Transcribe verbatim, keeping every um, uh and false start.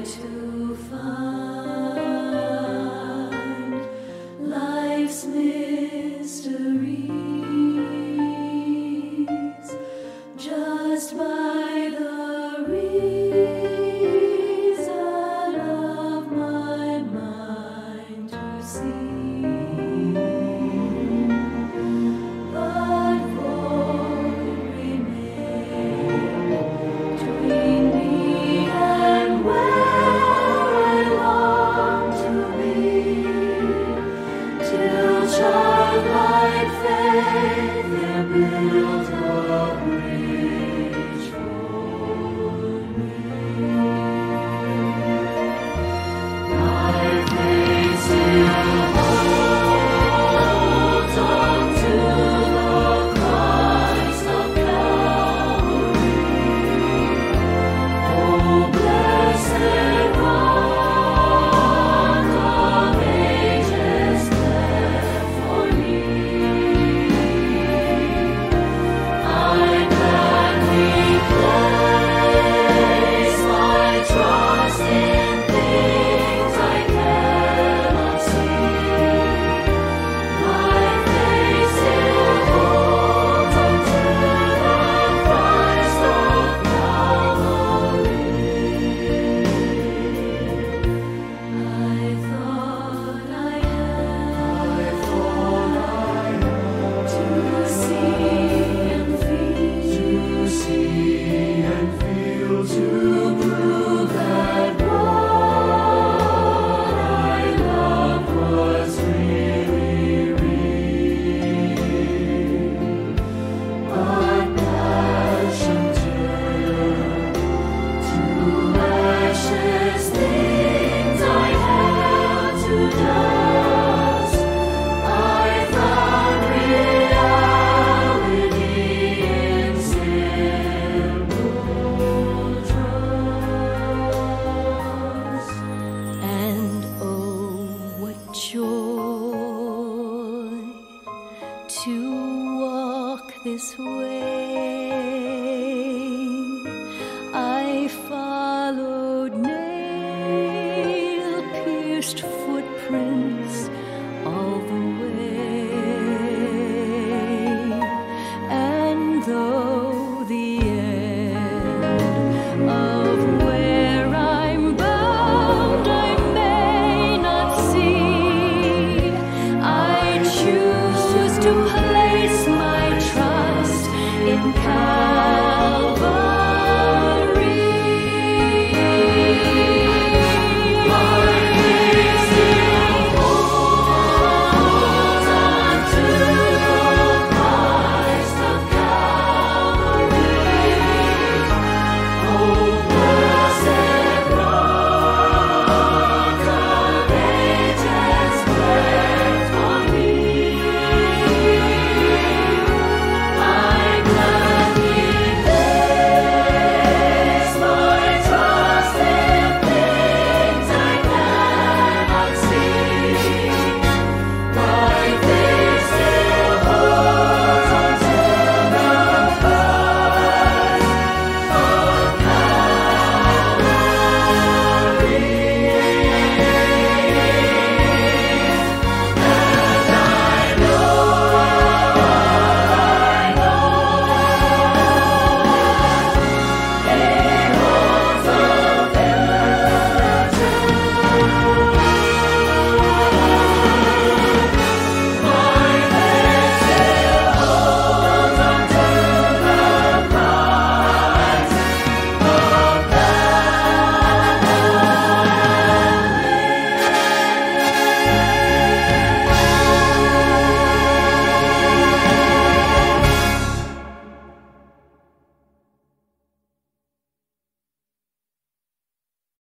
to find life's mysteries just by the reason of my mind to see. But void remain between me and where I long to be, till childlike faith there built a bridge for me. My faith still holds on to the Christ of Calvary. Oh, blessed Rock of Ages, bled for me. I gladly place my trust in things I cannot see. My faith still holds unto the Christ of Calvary. I thought I had to see and feel, to see and feel, to prove that what I loved was really real. But passion turned to ashes, things I held to dust. I found reality in simple trust. And oh, what joy to walk this way